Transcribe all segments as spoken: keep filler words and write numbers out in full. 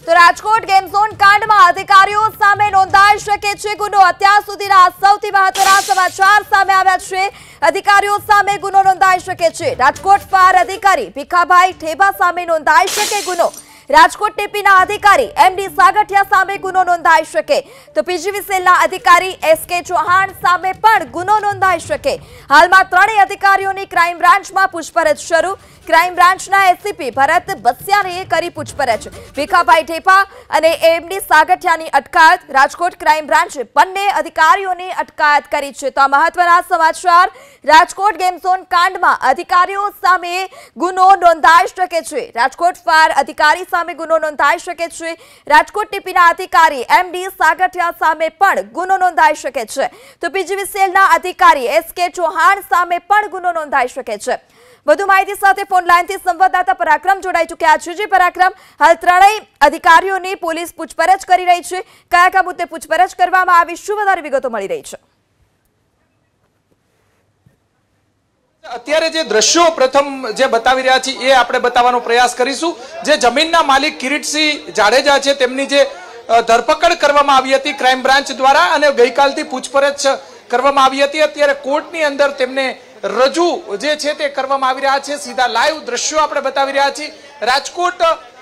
તો Rajkot game zone કાંડમાં અધિકારીઓ સામે નોંધાઈ શકે છે ગુનો। અત્યાર સુધીના સૌથી મહત્વના સમાચાર સામે આવ્યા છે। અધિકારીઓ સામે ગુનો નોંધાઈ શકે છે। રાજકોટ ફાયર અધિકારી ભીખાભાઈ ઠેબા સામે નોંધાઈ શકે ગુનો। રાજકોટ ટીપીના અધિકારી એમડી સાગઠિયા સામે ગુનો નોંધાઈ શકે તો પીજીવીસીએલના અધિકારી એસકે ચૌહાણ સામે પણ ગુનો નોંધાઈ શકે। હાલમાં ત્રણેય અધિકારીઓની ક્રાઇમ બ્રાન્ચમાં પૂછપરછ શરૂ। ક્રાઇમ બ્રાન્ચના એસીપી ભરત બસિયાણીએ કરી પૂછપરછ। ભીખાભાઈ ઠેપા અને એમડી સાગઠિયાની અટકાયત। રાજકોટ ક્રાઇમ બ્રાન્ચે બંને અધિકારીઓની અટકાયત કરી છે। તો આ મહત્વના સમાચાર। રાજકોટ ગેમ ઝોન કાંડમાં અધિકારીઓ સામે ગુનો નોંધાઈ શકે છે। રાજકોટ ફાયર અધિકારી સામે ગુનો નોંધાઈ શકે છે। રાજકોટ ટીપીના અધિકારી એમડી સાગઠિયા સામે પણ ગુનો નોંધાઈ શકે છે તો પીજીવીસીએલના અધિકારી એસકે ચૌહાણ સામે પણ ગુનો નોંધાઈ શકે છે। વધુ માહિતી સાથે ફોન લાઈનથી સંવાદદાતા પરાક્રમ જોડાઈ ચૂક્યા છે। જી પરાક્રમ, હાલ ત્રણેય અધિકારીઓની પોલીસ પૂછપરછ કરી રહી છે। કયા કયા મુદ્દે પૂછપરછ કરવામાં આવી, શું વધારે વિગતો મળી રહી છે? અત્યારે જે દ્રશ્યો પ્રથમ જે બતાવી રહ્યા છીએ એ આપણે બતાવવાનો પ્રયાસ કરીશું। જે જમીનના માલિક કિરીટસિંહ જાડેજા છે તેમની જે ધરપકડ કરવામાં આવી હતી ક્રાઇમ બ્રાન્ચ દ્વારા અને ગઈકાલથી પૂછપરછ કરવામાં આવી હતી। અત્યારે કોર્ટની અંદર તેમને રજૂ જે છે તે કરવામાં આવી રહ્યા છે। સીધા લાઈવ દ્રશ્યો આપણે બતાવી રહ્યા છીએ। રાજકોટ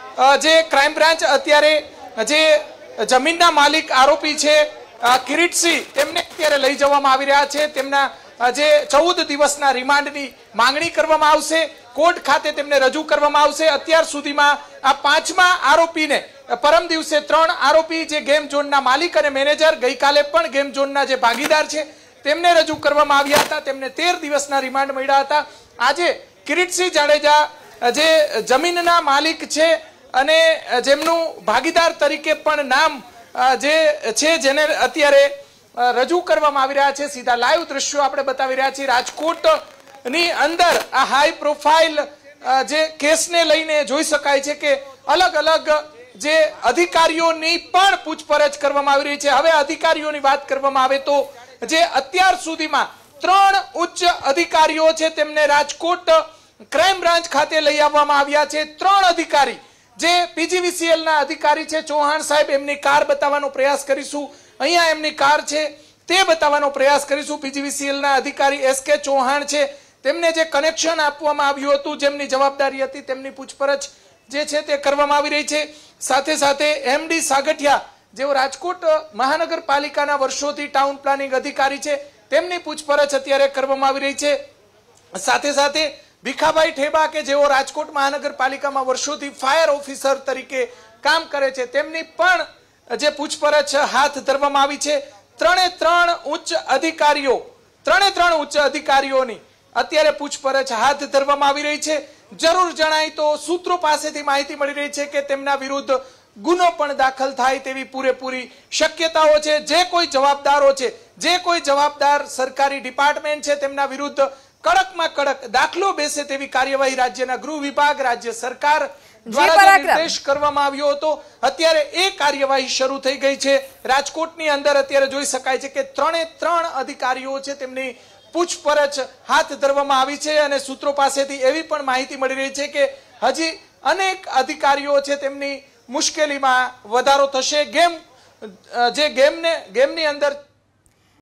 જે ક્રાઇમ બ્રાન્ચ અત્યારે જે જમીનના માલિક આરોપી છે કિરીટસિંહ તેમને અત્યારે લઈ જવામાં આવી રહ્યા છે। તેમના જે ચૌદ દિવસના રિમાન્ડની માંગણી કરવામાં આવશે। કોર્ટ ખાતે તેમને રજૂ કરવામાં આવશે। અત્યાર સુધીમાં આ પાંચમા આરોપીને પરમ દિવસે ત્રણ આરોપી જે ગેમ ઝોનના માલિક અને મેનેજર, ગઈકાલે પણ ગેમ ઝોનના જે ભાગીદાર છે તેમને રજૂ કરવામાં આવ્યા હતા। તેમને તેર દિવસના રિમાન્ડ મળ્યા હતા। આજે કિરીટસિંહ જાડેજા જે જમીનના માલિક છે અને જેમનું ભાગીદાર તરીકે પણ નામ જે છે જેને અત્યારે રજૂ કરવામાં આવી રહ્યા છે। સીધા લાઈવ દ્રશ્યો આપણે બતાવી રહ્યા છીએ। રાજકોટની અંદર આ હાઈ પ્રોફાઇલ જે કેસને લઈને જોઈ શકાય છે કે અલગ અલગ જે અધિકારીઓની પણ પૂછપરછ કરવામાં આવી રહી છે। હવે અધિકારીઓની વાત કરવામાં આવે તો જે અત્યાર સુધીમાં ત્રણ ઉચ્ચ અધિકારીઓ છે તેમને રાજકોટ ક્રાઇમ બ્રાન્ચ ખાતે લઈ આવવામાં આવ્યા છે। ત્રણ અધિકારી જે પીજીવીસીએલના અધિકારી છે ચૌહાણ સાહેબ, એમની કાર બતાવવાનો પ્રયાસ કરીશું। અહીંયા એમની કાર છે તે બતાવવાનો પ્રયાસ કરીશું। પીજીવીસીએલના અધિકારી એસકે ચૌહાણ છે તેમને જે કનેક્શન આપવામાં આવ્યું હતું, જેમની જવાબદારી હતી, તેમની પૂછપરછ જે છે તે કરવામાં આવી રહી છે। સાથે સાથે એમડી સાગઠિયા જેઓ રાજકોટ મહાનગરપાલિકાના વર્ષોથી ટાઉન પ્લાનિંગ અધિકારી છે તેમની પૂછપરછ અત્યારે કરવામાં આવી રહી છે। સાથે સાથે ભીખાભાઈ ઠેબા કે જેઓ રાજકોટ મહાનગરપાલિકામાં વર્ષોથી ફાયર ઓફિસર તરીકે કામ કરે છે તેમની પણ જે પૂછપરછ હાથ ધરવામાં આવી છે। ત્રણે ત્રણ ઉચ્ચ અધિકારીઓ ત્રણે ત્રણ ઉચ્ચ અધિકારીઓની અત્યારે પૂછપરછ હાથ ધરવામાં આવી રહી છે। જરૂર જણાય તો સૂત્રો પાસેથી માહિતી મળી રહી છે કે તેમના વિરુદ્ધ ગુનો પણ દાખલ થાય તેવી પૂરેપૂરી શક્યતાઓ છે। જે કોઈ જવાબદારો છે, જે કોઈ જવાબદાર સરકારી ડિપાર્ટમેન્ટ છે તેમના વિરુદ્ધ કડકમાં કડક દાખલો બેસે તેવી કાર્યવાહી રાજ્યના ગૃહ વિભાગ, રાજ્ય સરકાર દ્વારા નિર્દેશ કરવામાં આવ્યો હતો। અત્યારે એ કાર્યવાહી શરૂ થઈ ગઈ છે। રાજકોટની અંદર અત્યારે જોઈ શકાય છે કે ત્રણે ત્રણ અધિકારીઓ છે તેમની પૂછપરછ હાથ ધરવામાં આવી છે અને સૂત્રો પાસેથી એવી પણ માહિતી મળી રહી છે કે હજી અનેક અધિકારીઓ છે તેમની મુશ્કેલીમાં વધારો થશે। ગેમ જે ગેમને ગેમની અંદર